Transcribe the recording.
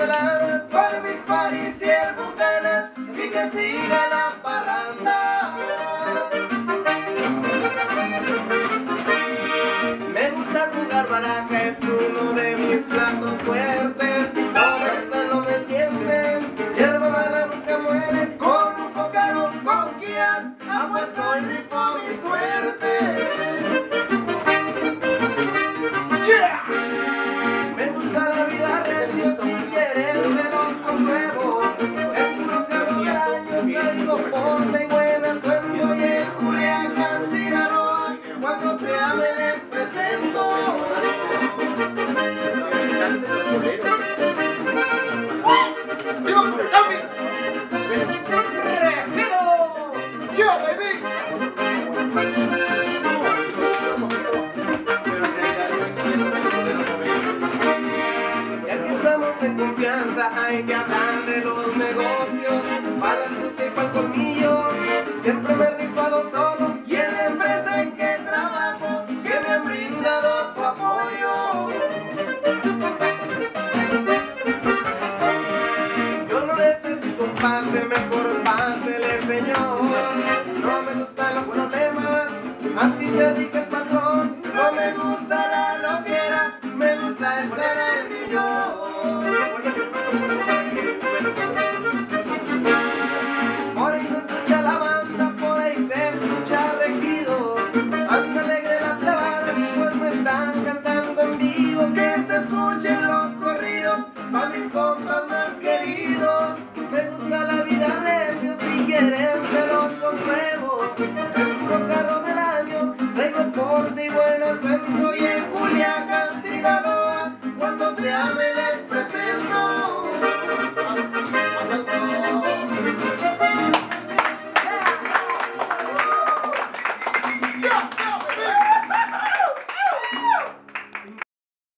micheladas, por mis paris y el bucanas, y que siga la parranda. Me gusta jugar baraja, es uno de mis platos fuertes. No me gustan los del tiempo, hierba mala nunca muere. Con un cocarón, con guía, apuesto y rifo mi suerte. Yeah. Me gusta la vida recio, si quieres me los compruebo. Es puro cabo del año, traigo porte y buena cuento. Y en Culiacán, Sinaloa, cuando sea me les presento. ¡Viva Culiacán! ¡Regido! ¡Yeah, baby! Ya que estamos en confianza, hay que hablar de los negocios. Para la sucia y para el colmillo, siempre me he rifado solo. Y en la empresa en que trabajo, que me han brindado su apoyo. Yo no necesito un pase, mejor pásele, señor. No me gustan los buenos temas, así se rica el patrón. No me gusta la loquera, me gusta estar al millón. Por ahí se escucha la banda, por ahí se escucha regido. Anda alegre la plebada, pues me están cantando en vivo. Que se escuchen los corridos, pa' mis compas más queridos. Me gusta la vida recio, si quieres